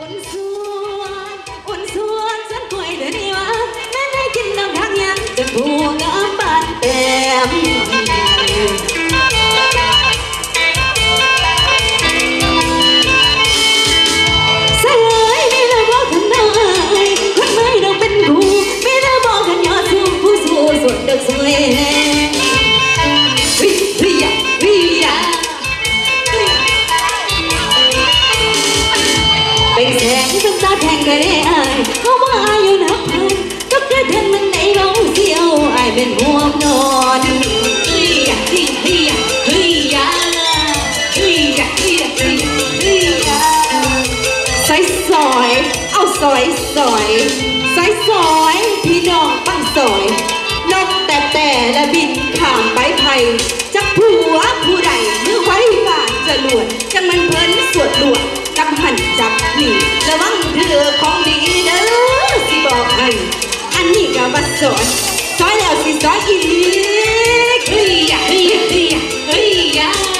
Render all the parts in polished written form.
อุ่นส่วนอุ่นส่วนฉันป่วยเดี๋ยวนี้วะแม่ได้กินน้ำทางยังจนหัวงามบานเต็มใส่เลยนี่เราบอกกันได้คนไม่ต้องเป็นกูไม่ได้บอกกันยอดสูงผู้สู้ส่วนเด็กสวยเป็นแสงเป็นตาแทงกระเดยเขาว่าอายุนับพันก็กระเด็นมันในเราเสียวไอเป็นห่วงนอนเฮียเฮียเฮียเฮียเฮียเฮียเฮียใส่ซอยเอาซอยซอยใส่ซอยพี่น้องปั้นซอยนกแต่ละบินข้ามไปไผ่จักผัวผู้ใดเมื่อไว้บ้านจะลวนจังมันเพลินสวดลวดจับหันจับหนีระวังเธอของดีเด้อสิบอกให้อันนี้ก็บัดสอนซอยแล้วสิซอยอีกเฮียเฮียเฮียเฮีย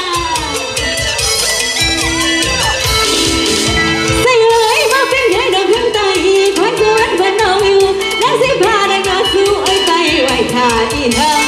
ใส่เลยมาเป็นแค่ดอกขึ้นไตคอยเกินวันน้องอยู่แล้วสิพาได้ก็สู้ไอ้ไตไว้ท่าอีหัง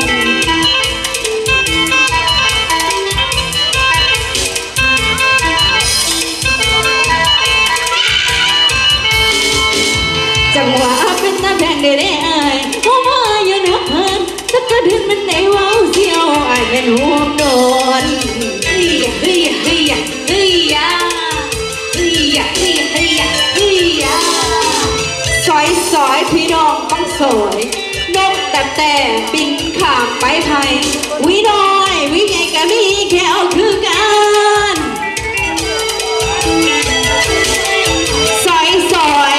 จังหวะเป็นน้ำแดงเด้อเพราะว่าอยู่นับพันถ้ากระเด็นมันในว้าวเสียวไอเป็นห่วงนอนเฮียเฮียเฮียเฮียเฮียเฮียเฮียเฮียซอยซอยพี่น้องต้องสวยนกแต่บินข้ามไปไผ่วิน้อยวิใหญ่ก็มีแค่เอาคือกันซอยซอย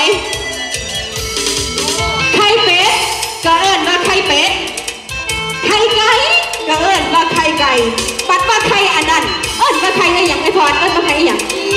ก็เอิ้นว่าไข่เป็ดไข่ไก่ก็เอิ้นว่าไข่ไก่ปัดว่าไข่อันนั้นเอิ้นว่าไข่อะไรอย่างไม่พอเอิ้นว่าไข่อย่าง